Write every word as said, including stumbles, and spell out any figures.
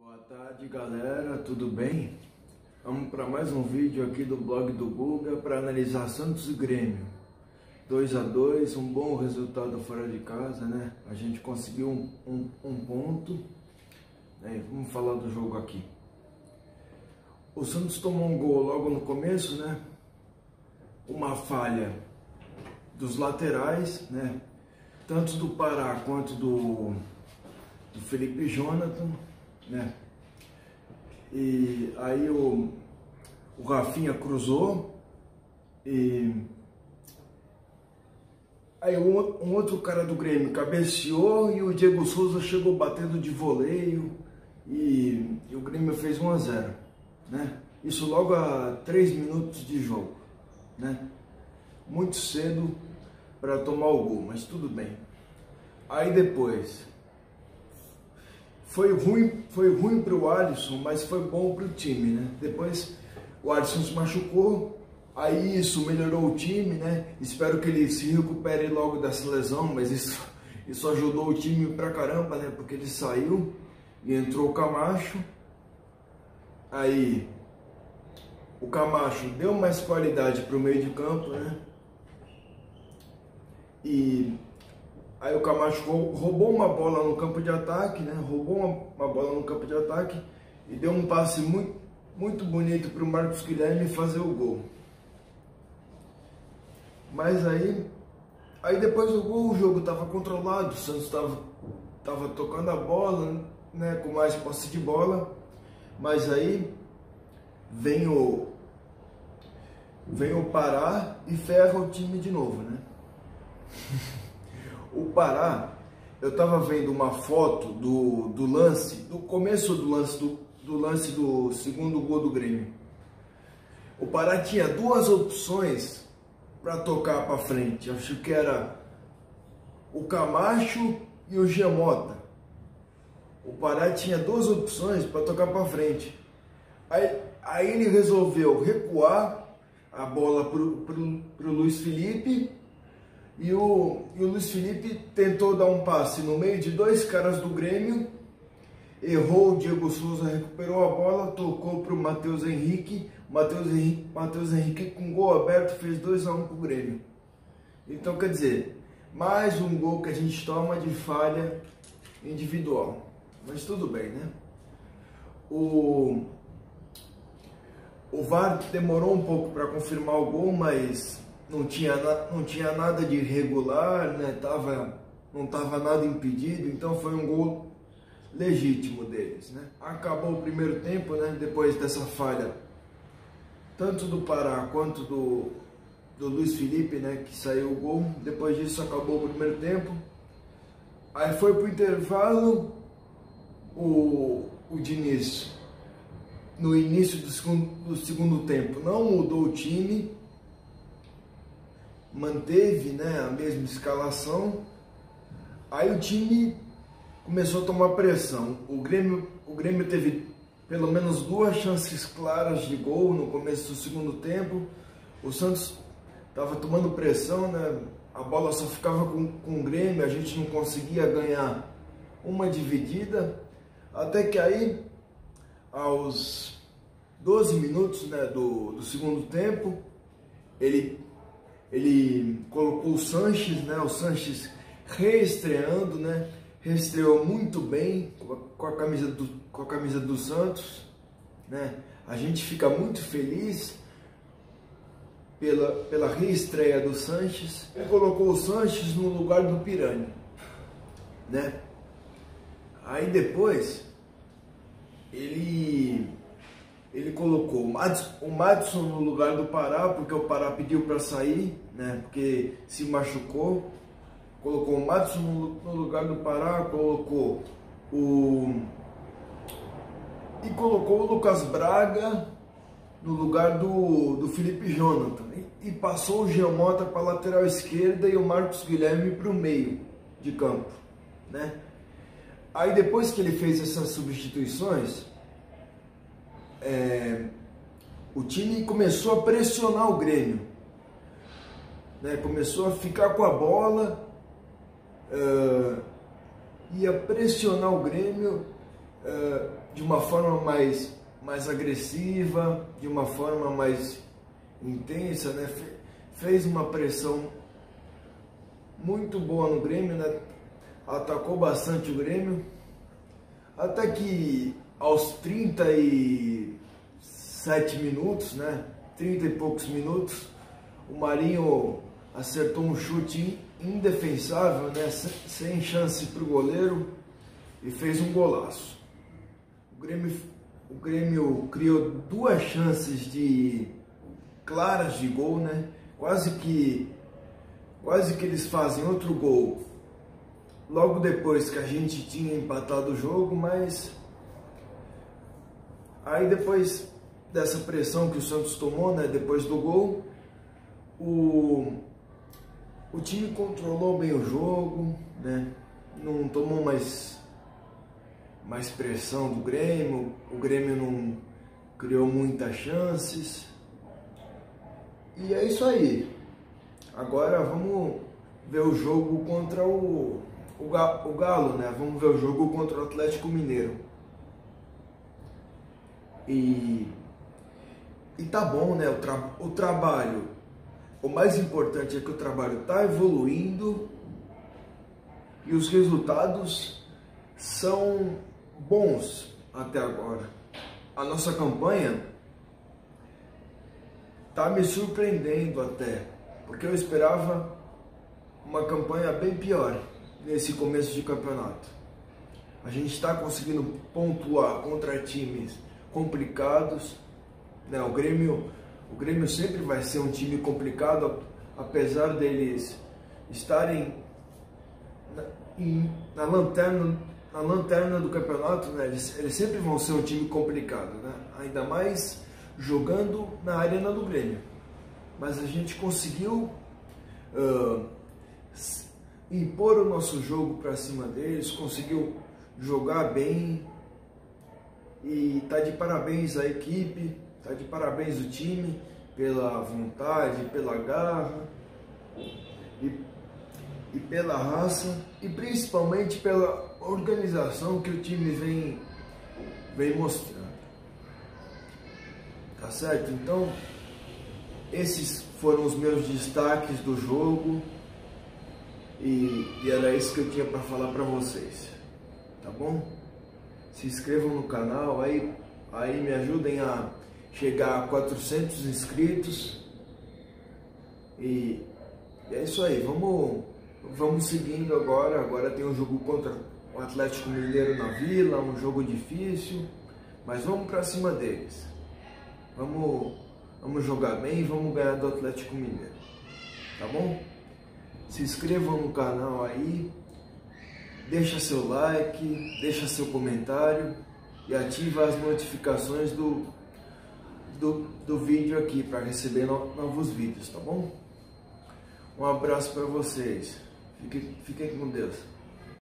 Boa tarde, galera, tudo bem? Vamos para mais um vídeo aqui do blog do Guga para analisar Santos e Grêmio. dois a dois, um bom resultado fora de casa, né? A gente conseguiu um, um, um ponto, né? Vamos falar do jogo aqui. O Santos tomou um gol logo no começo, né? Uma falha dos laterais, né? Tanto do Pará quanto do, do Felipe Jonathan, né? E aí o, o Rafinha cruzou e aí um, um outro cara do Grêmio cabeceou e o Diego Souza chegou batendo de voleio e, e o Grêmio fez um a zero, né? Isso logo a três minutos de jogo, né? Muito cedo para tomar o gol, mas tudo bem. Aí depois foi ruim, foi ruim para o Alisson, mas foi bom para o time, né? Depois o Alisson se machucou, aí isso melhorou o time, né? Espero que ele se recupere logo dessa lesão, mas isso, isso ajudou o time pra caramba, né? Porque ele saiu e entrou o Camacho. Aí o Camacho deu mais qualidade para o meio de campo, né? E aí o Camacho roubou uma bola no campo de ataque, né? Roubou uma, uma bola no campo de ataque e deu um passe muito, muito bonito para o Marcos Guilherme fazer o gol. Mas aí, aí depois do gol o jogo estava controlado, o Santos estava tava tocando a bola, né? Com mais posse de bola, mas aí vem o, vem o Pará e ferra o time de novo, né? O Pará, eu estava vendo uma foto do, do lance, do começo do lance do, do lance do segundo gol do Grêmio. O Pará tinha duas opções para tocar para frente. Acho que era o Camacho e o Giamota. O Pará tinha duas opções para tocar para frente. Aí, aí ele resolveu recuar a bola para o Luiz Felipe. E o, e o Luiz Felipe tentou dar um passe no meio de dois caras do Grêmio, errou, o Diego Souza recuperou a bola, tocou para o Matheus Henrique, Matheus Henrique, Matheus Henrique com gol aberto fez dois a um para o Grêmio. Então, quer dizer, mais um gol que a gente toma de falha individual, mas tudo bem, né? O, o V A R demorou um pouco para confirmar o gol, mas Não tinha, não tinha nada de irregular, né? Tava, não estava nada impedido, então foi um gol legítimo deles, né? Acabou o primeiro tempo, né? Depois dessa falha, tanto do Pará quanto do, do Luiz Felipe, né? Que saiu o gol. Depois disso acabou o primeiro tempo. Aí foi pro intervalo, o, o Diniz, no início do segundo, do segundo tempo, não mudou o time, manteve, né, a mesma escalação. Aí o time começou a tomar pressão. O Grêmio, o Grêmio teve pelo menos duas chances claras de gol no começo do segundo tempo. O Santos estava tomando pressão, né? A bola só ficava com, com o Grêmio, a gente não conseguia ganhar uma dividida. Até que aí, aos doze minutos, né, do, do segundo tempo, ele Ele colocou o Sanches, né? O Sanches reestreando, né? Reestreou muito bem com a camisa do, com a camisa do Santos, né? A gente fica muito feliz pela, pela reestreia do Sanches. Ele colocou o Sanches no lugar do Pirani, né? Aí depois ele Ele colocou o Madison no lugar do Pará, porque o Pará pediu para sair, né? Porque se machucou. Colocou o Madison no lugar do Pará, colocou o e colocou o Lucas Braga no lugar do, do Felipe Jonathan e, e passou o Giamota para a lateral esquerda e o Marcos Guilherme para o meio de campo, né? Aí depois que ele fez essas substituições, É, o time começou a pressionar o Grêmio, né? Começou a ficar com a bola, uh, ia pressionar o Grêmio uh, de uma forma mais, mais agressiva, de uma forma mais intensa, né? Fez uma pressão muito boa no Grêmio, né? Atacou bastante o Grêmio, até que aos trinta e sete minutos, né? trinta e poucos minutos, o Marinho acertou um chute indefensável, né? Sem chance para o goleiro, e fez um golaço. O Grêmio, o Grêmio criou duas chances de claras de gol, né? Quase que, quase que eles fazem outro gol logo depois que a gente tinha empatado o jogo, mas aí depois dessa pressão que o Santos tomou, né? Depois do gol, o O time controlou bem o jogo, né? Não tomou mais, mais pressão do Grêmio, o Grêmio não criou muitas chances. E é isso aí. Agora vamos ver o jogo contra o, o, o Galo, né? Vamos ver o jogo contra o Atlético Mineiro. E, e tá bom, né? O, tra, o trabalho. O mais importante é que o trabalho está evoluindo e os resultados são bons até agora. A nossa campanha está me surpreendendo até, porque eu esperava uma campanha bem pior nesse começo de campeonato. A gente está conseguindo pontuar contra times complicados, né? O Grêmio O Grêmio sempre vai ser um time complicado, apesar deles estarem na, em, na, lanterna, na lanterna do campeonato, né? eles, eles sempre vão ser um time complicado, né? Ainda mais jogando na arena do Grêmio. Mas a gente conseguiu uh, impor o nosso jogo para cima deles, conseguiu jogar bem, e tá de parabéns a equipe. Tá de parabéns o time pela vontade, pela garra e, e pela raça, e principalmente pela organização que o time vem, vem mostrando. Tá certo? Então, esses foram os meus destaques do jogo, e, e era isso que eu tinha para falar para vocês. Tá bom? Se inscrevam no canal, aí, aí me ajudem a chegar a quatrocentos inscritos, e é isso aí. Vamos, vamos seguindo agora. Agora tem um jogo contra o Atlético Mineiro na Vila, um jogo difícil, mas vamos para cima deles. Vamos, vamos jogar bem e vamos ganhar do Atlético Mineiro, tá bom? Se inscrevam no canal aí, deixa seu like, deixa seu comentário e ativa as notificações do Do, do vídeo aqui para receber no, novos vídeos, tá bom? Um abraço para vocês. Fiquem, fiquem com Deus.